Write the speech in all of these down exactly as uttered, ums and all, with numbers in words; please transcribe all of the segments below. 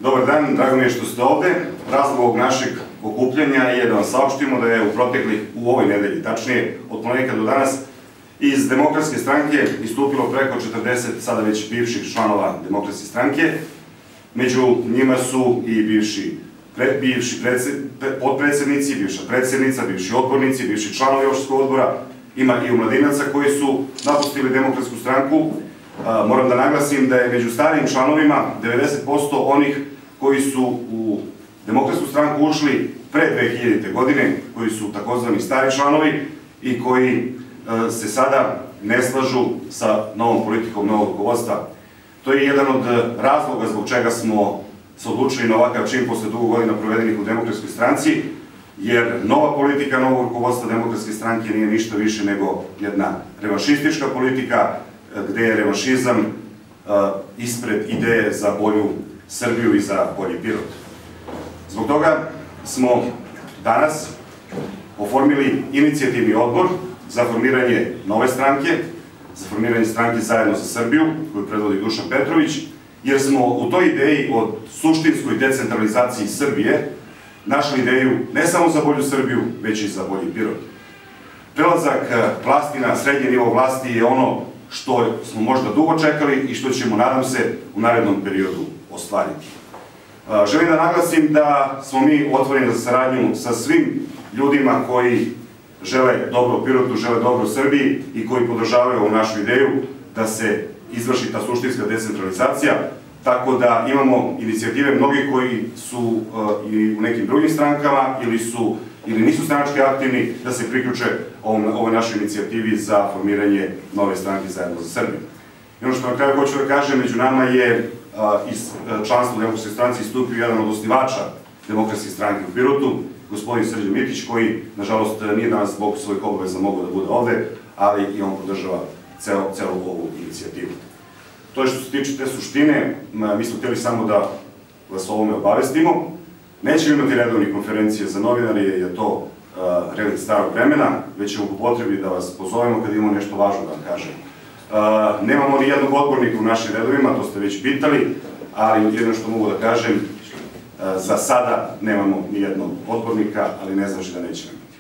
Dobar dan, drago mi je što ste ovde. Razlog ovog našeg okupljanja je da vam saopštimo da je u proteklih, u ovoj nedelji, tačnije od ponedjeljka do danas, iz Demokratske stranke istupilo preko četrdeset sada već bivših članova Demokratske stranke. Među njima su i bivši potpredsednici, bivša predsednica, bivši odbornici, bivši članovi opštinskog odbora, ima i omladinaca koji su napustili Demokratsku stranku. Moram da naglasim da je među starijim članovima devedeset posto onih koji su u Demokratsku stranku ušli pre dve hiljadite. godine, koji su takozvani stari članovi i koji se sada ne slažu sa novom politikom novog rukovodstva. To je jedan od razloga zbog čega smo se odlučili na ovakav čin posle dugo godina provedenih u Demokratskoj stranci, jer nova politika novog rukovodstva Demokratske stranke nije ništa više nego jedna revanšistička politika, gde je revanšizam ispred ideje za bolju Srbiju i za bolji Pirot. Zbog toga smo danas oformili inicijativni odbor za formiranje nove stranke, za formiranje stranke Zajedno za Srbiju, koju predvodi Dušan Petrović, jer smo u toj ideji o suštinskoj decentralizaciji Srbije našli ideju ne samo za bolju Srbiju, već i za bolji Pirot. Prelazak vlasti na srednji nivo vlasti je ono što smo možda dugo čekali i što ćemo, nadam se, u narednom periodu ostvariti. Želim da naglasim da smo mi otvoreni za saradnju sa svim ljudima koji žele dobro Pirotu, žele dobro Srbiji i koji podržavaju ovu našu ideju da se izvrši ta suštinska decentralizacija, tako da imamo inicijative mnogi koji su i u nekim drugim strankama ili su ili nisu stranački aktivni da se priključe ovoj našoj inicijativi za formiranje nove stranke Zajedno za Srbiju. I ono što na kraju hoću da kažem, među nama je iz članstva u Demokratskoj stranci istupio jedan od osnivača Demokratske stranke u Pirotu, gospodin Srđan Mitić, koji, nažalost, nije danas zbog svojih obaveza mogao da bude ovde, ali i on podržava celu ovu inicijativu. To je što se tiče te suštine, mi smo htjeli samo da vas o ovome obavestimo. Nećemo imati redovnih konferencije za novinare, jer je to relikt starog vremena, već ćemo po potrebi da vas pozovemo kad imamo nešto važno da vam kažemo. Nemamo ni jednog odbornika u našim redovima, to ste već pitali, ali jedno što mogu da kažem, za sada nemamo ni jednog odbornika, ali ne znači da nećemo imati.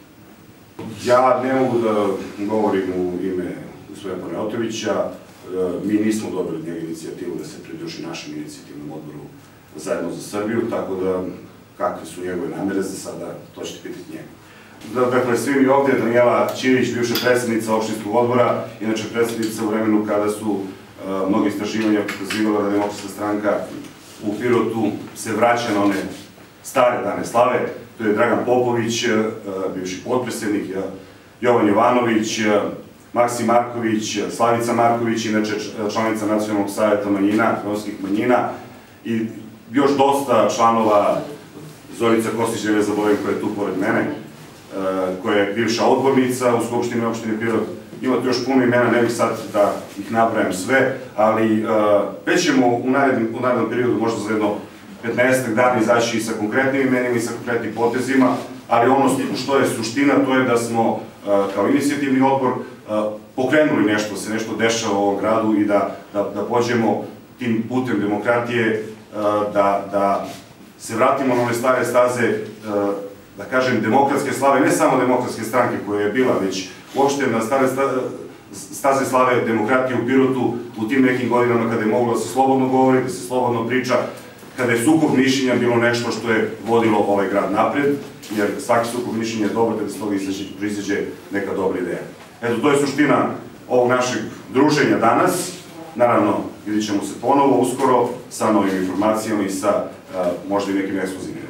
Ja ne mogu da govorim u ime gospodina Panajatovića, mi nismo dobili od njega inicijativu da se pridruži našem inicijativnom odboru Zajedno za Srbiju, tako da kakve su njegove namere za sada, to ćete pitati njega. Dakle, svi mi ovde, Danijela Ćirić, bivša predsjednica opštinskog odbora, inače predsjednica u vremenu kada su mnogi istraživanja pokazivala da Demokratska stranka u Pirotu se vraća na one stare dane slave. To je Dragan Popović, bivši potpredsjednik, Jovan Jovanović, Maksim Marković, Slavica Marković, inače članica Nacionalnog savjeta manjina, romskih manjina, i još dosta članova, Zorica Kostić, ne zaboravim, koja je tu pored mene, koja je bivša odbornica u Skupštini opštine Pirot. Ima tu još puno imena, ne bih sad da ih nabrajam sve, ali već ćemo u narednom periodu, možda za jedno petnaestak dana, izaći i sa konkretnim imenima i sa konkretnim potezima, ali ono što je suština, to je da smo kao inicijativni odbor pokrenuli nešto, se nešto dešava u ovom gradu i da pođemo tim putem demokratije, da se vratimo na ove stare staze, da kažem, demokratske slave, ne samo Demokratske stranke koja je bila, već uopšte na stare staze slave demokratije u Pirotu u tim nekim godinama kada je moglo da se slobodno govori, da se slobodno priča, kada je sukob mišljenja bilo nešto što je vodilo ovaj grad napred, jer svaki sukob mišljenja je dobar kada se toga izađe neka dobra ideja. Eto, to je suština ovog našeg druženja danas. Naravno, vidit ćemo se ponovo uskoro sa novim informacijama i sa možda i nekim ekskluzivnim